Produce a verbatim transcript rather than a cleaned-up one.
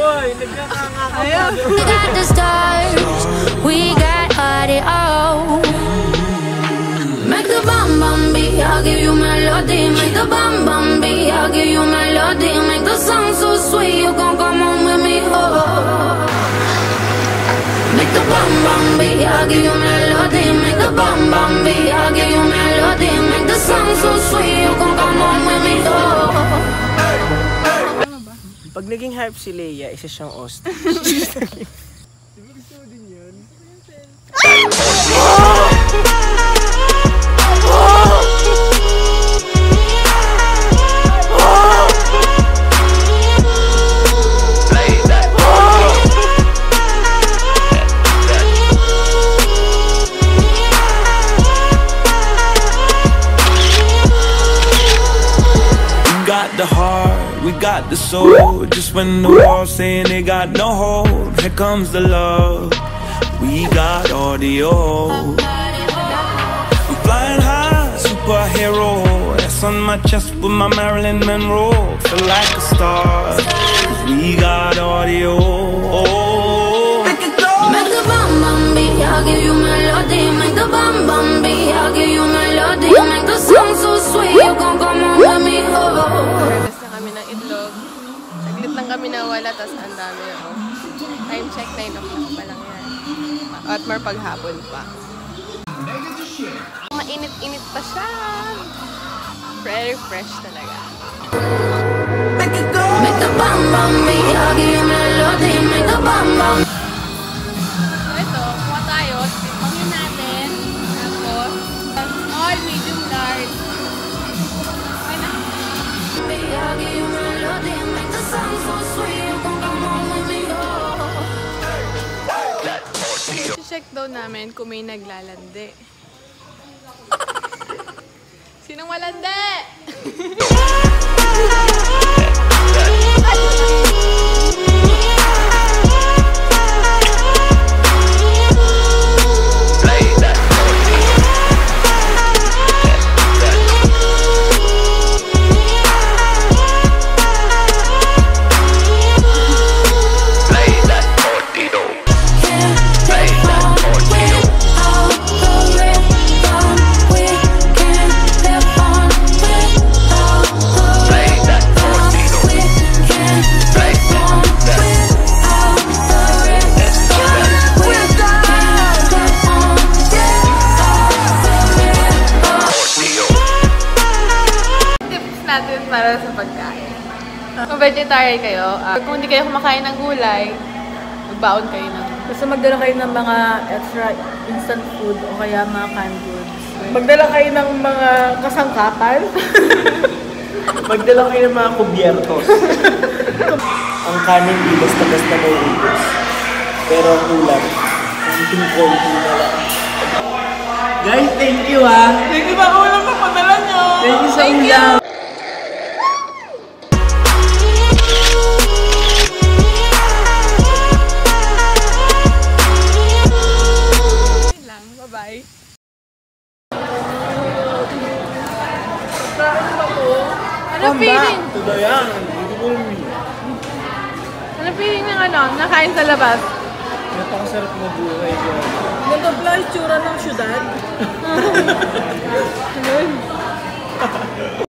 Boy, nagkakanga ka. We got the stars, we got audio. Make the bum bum beat, I'll give you melody. Make the bum bum beat, I'll give you melody. Make the song so sweet, you gon' come on with me, oh. Make the bum bum beat, I'll give you melody. Make the bum bum beat, I'll give you melody. Make the song so sweet, you gon' come on with me, oh. Pag naging hype si Leia, isa siyang ostrich. Di ba gusto mo din yun? The heart, we got the soul. Just when the world's saying they got no hope, here comes the love. We got audio. I'm flying high, superhero. That's on my chest with my Marilyn Monroe. Feel like a star, 'cause we got audio. Make the bum bum beat, I'll give you melody. Make the bum bum beat, I'll give you melody. Make the song so sweet, you gon' come on with me, oh. Lang kami nawala, tapos ang dami ako. Time check, nine o'clock pa lang yan. At more paghapon pa. Mainit-init pa siya. Very fresh talaga. Make it go! Make the bum bum beat, I'll give you melody. Make the bum bum. So ito, kuha tayo. Pangin natin. Tapos, all medium large. Okay na. I'll give you melody. Make the song so sweet, you gon' come on with me, oh. Check daw namin kung may naglalandi. Sinong malandi? Natin para sa pagkain. Kung vegetarian kayo, uh, kung hindi kayo kumakain ng gulay, magbaon kayo ng... Basta magdala kayo ng mga extra instant food o kaya mga canned goods. Magdala kayo ng mga kasangkapan. Magdala kayo ng mga kubyertos. Ang kanin di basta-basta may ubos. Pero ang ulam, ang konti na lang. Guys, thank you ah! Thank you ba ulam na padala nyo! Thank you sa ulam! Bye. Ano feeling? Tuloy yan. Ano feeling ng ano? Nakain sa labas? Napakasarap na buhay ko. Nagabla yung tsura ng syudad.